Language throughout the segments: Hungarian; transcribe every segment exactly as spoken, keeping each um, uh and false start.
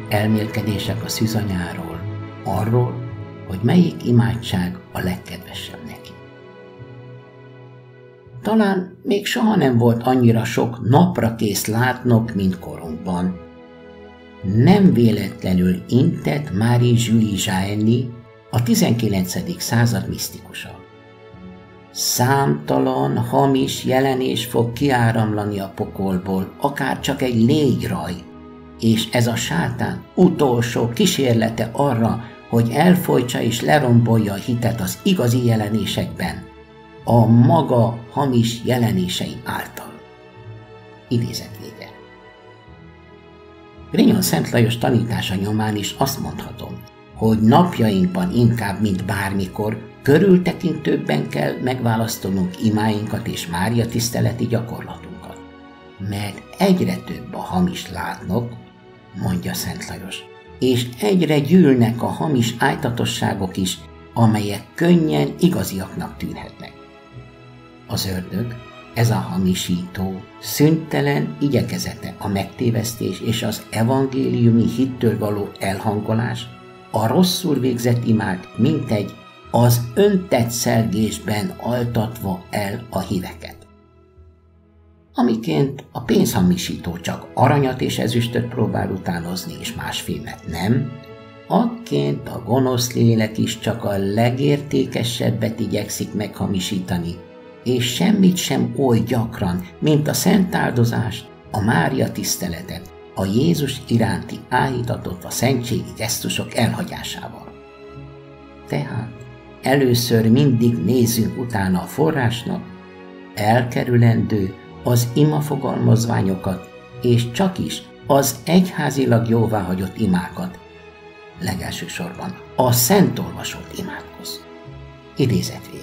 elmélkedések a szűzanyáról, arról, hogy melyik imádság a legkedvesebb neki. Talán még soha nem volt annyira sok napra kész látnok, mint korunkban. Nem véletlenül intett Marie-Julie Jahenny, a tizenkilencedik század misztikusa. Számtalan hamis jelenés fog kiáramlani a pokolból, akár csak egy légyraj, és ez a sátán utolsó kísérlete arra, hogy elfojtsa és lerombolja a hitet az igazi jelenésekben, a maga hamis jelenései által. Idézet vége. Grignon Szent Lajos tanítása nyomán is azt mondhatom, hogy napjainkban inkább, mint bármikor, körültekintőbben kell megválasztanunk imáinkat és Mária tiszteleti gyakorlatunkat. Mert egyre több a hamis látnok, mondja Szent Lajos, és egyre gyűlnek a hamis ájtatosságok is, amelyek könnyen igaziaknak tűnhetnek. Az ördög, ez a hamisító, szüntelen igyekezete a megtévesztés és az evangéliumi hittől való elhangolás, a rosszul végzett imák mintegy az öntetszelgésben altatva el a híveket. Amiként a pénzhamisító csak aranyat és ezüstöt próbál utánozni, és másfémet nem, akként a gonosz lélek is csak a legértékesebbet igyekszik meghamisítani, és semmit sem oly gyakran, mint a szent áldozást, a Mária tiszteletet, a Jézus iránti áhítatot a szentségi gesztusok elhagyásával. Tehát először mindig nézzünk utána a forrásnak, elkerülendő az imafogalmazványokat, és csak is az egyházilag jóváhagyott imákat, legelső sorban a szentolvasott imádkoz. Idézet vége.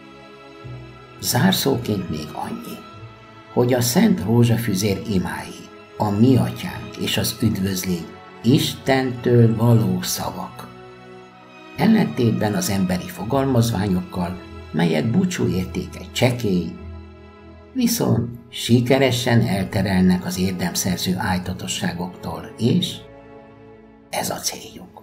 Zárszóként még annyi, hogy a Szent Rózsafüzér imái, a mi atyánk és az üdvözlény Istentől való szavak. Ellentétben az emberi fogalmazványokkal, melyek búcsúértéke csekély, viszont sikeresen elterelnek az érdemszerző ájtatosságoktól, és ez a céljuk.